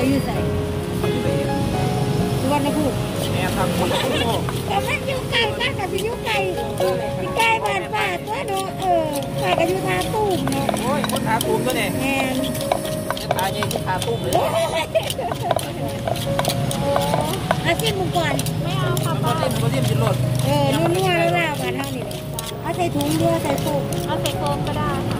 ตัวอยู่ใส่วันละพูดแม่ทำคนละโลกแต่มันอยู่ไกลกันแต่อยู่ไกลที่ใกล้บ้านป้าตัวเนาะป้าก็อยู่ท่าตุ้มเนาะโอ้ยคนขาตุ้มก็เนี่ยแม่จะตายยังที่ขาตุ้มเลยอาชีพมึงก่อนไม่เอาค่ะป้าก็เรียมจิตรถนัวๆแล้วกันเท่านี้เลยเอาใส่ถุงด้วยใส่โฟมเอาใส่โฟมก็ได้ค่ะ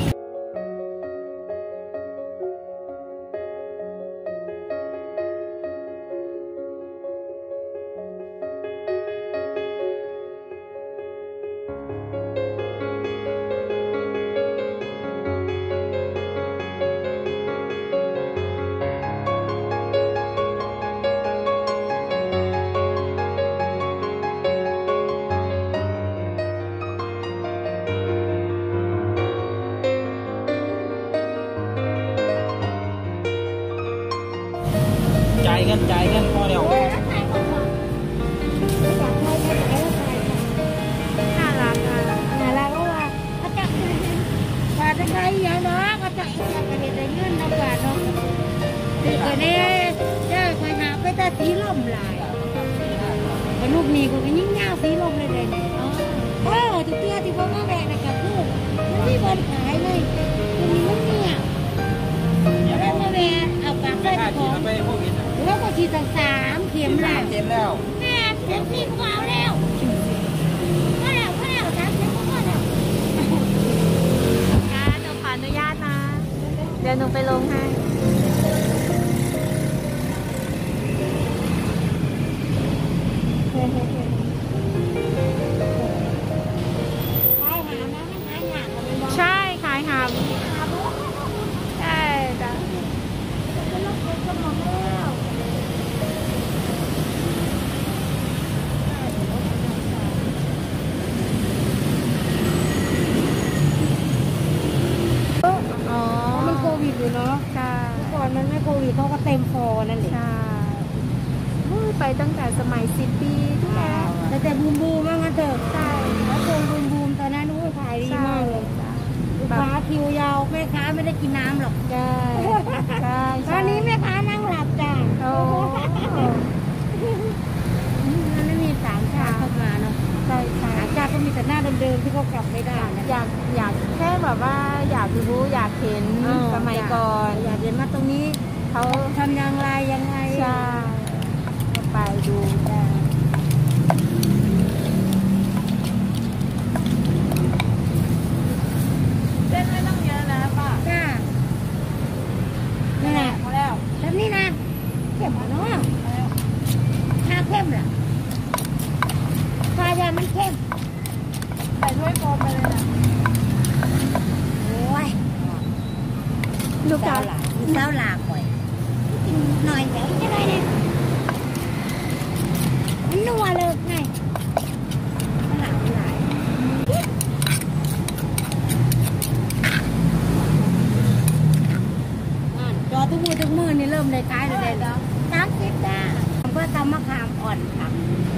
จ่ายกันพอเดียวน่ารักว่าเขาจะว่าจะใช้ยังเนาะเขาจะเห็นได้เงินนะว่าเนาะคือคนนี้เจ้าคอยหาไปแต่สีลมลายแต่ลูกนี้ก็ยิ่งเงาสีลมเลยทุกเตื้อที่พ่อแม่แม่นะกับลูกมันที่บนขายเลยมันมีมันเนี่ยแล้วแม่เอาปากใส่ของแล้วก็ฉีดตั้ง3 เข็มแล้วแม่เข็ม4ก็เอาแล้ว3 เข็มก็แล้วค่ะหนูขออนุญาตนะเดี๋ยวหนูไปลงให้ใช่ขายหามใช่จ้ะมันโควิดอยู่เนาะก่อนมันไม่โควิดเขาก็เต็มฟอนั่นแหละใช่ไปตั้งแต่สมัย10 ปีที่แล้วแต่บูมมากนะเถอะใช่แล้วคงบูมตอนนั้นขายดีมากเลยลูกค้าคิวยาวแม่ค้าไม่ได้กินน้ำหรอกใช่ตอนนี้แม่ค้านั่งหลับจ้ามันไม่มีต่างชาติเข้ามาเนาะใช่ต่างชาติก็มีแต่หน้าเดิมๆที่เขากลับไม่ได้อยากแค่แบบว่าอยากรู้อยากเห็นสมัยก่อนอยากเห็นว่าตรงนี้เขาทำยังไงใช่ไปดูได้เส้นไม่ต้องเยอะนะป้าจ้านี่แหละแล้วแบบนี้นะเข้มเนาะถ้าเข้มล่ะถ้ายามันเข้มใส่ด้วยโฟมไปเลยนะโอ้ยลูกสาวหลาก่อยกินหน่อยเดี๋ยวจะได้เนี่ยมันนัวเลยไงหลายจอทุกมือนี่เริ่มเลยขายเลยแล้ว30จ้าเพื่อทำมะขามอ่อนค่ะ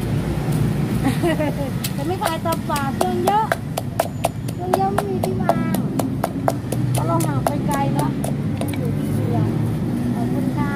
จะไม่ขายตัวป่าเครื่องเยอะไม่มีที่วางเพราะเราห่างไปไกลเนาะอยู่ที่เชียงขอบคุณค่ะ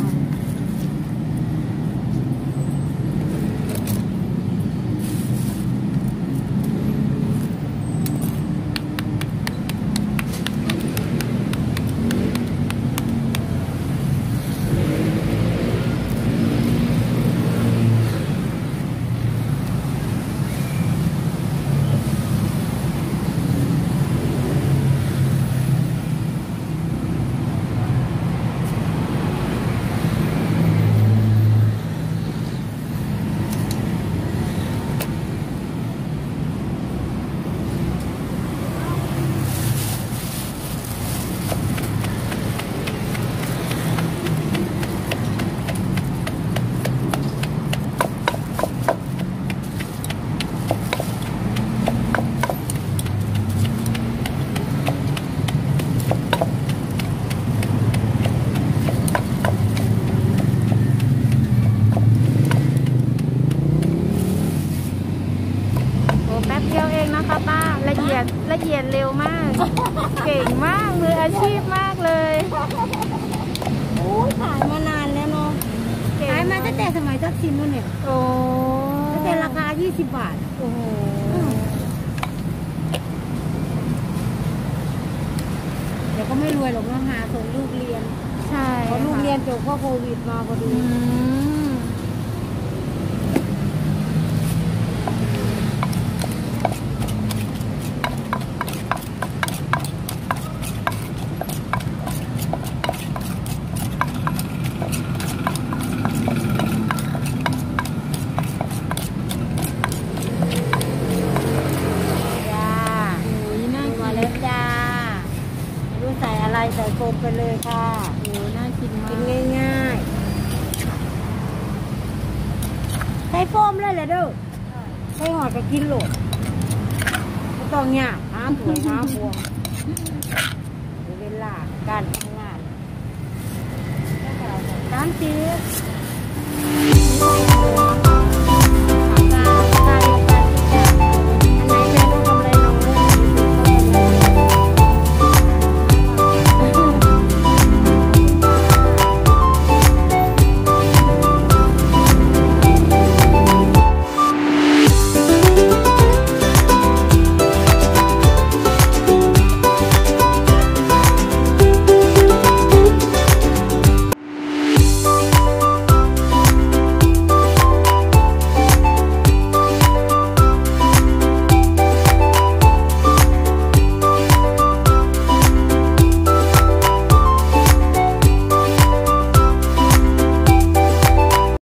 ละเอียดเร็วมากเก่งมากมืออาชีพมากเลยโอ้ยขายมามาตั้งแต่สมัยทักษิณนู่นเนี่ยโอ้ตั้งแต่ราคา20 บาทโอ้โหเดี๋ยวก็ไม่รวยหรอกนะหาส่งลูกเรียนใช่พอลูกเรียนจบก็โควิดมาพอดีอืมจ้าโอ้ยน่ามากินเล็บจ้าไม่รู้ใส่อะไรใส่โฟมไปเลยค่ะโอ้น่ากินมากิกนง่ายๆใส่โฟมเลยเหรอเด้อใส่หอดก็กินโหลดไม่ต้องยากหาถวยหาพวงเวลาการทำงานการตี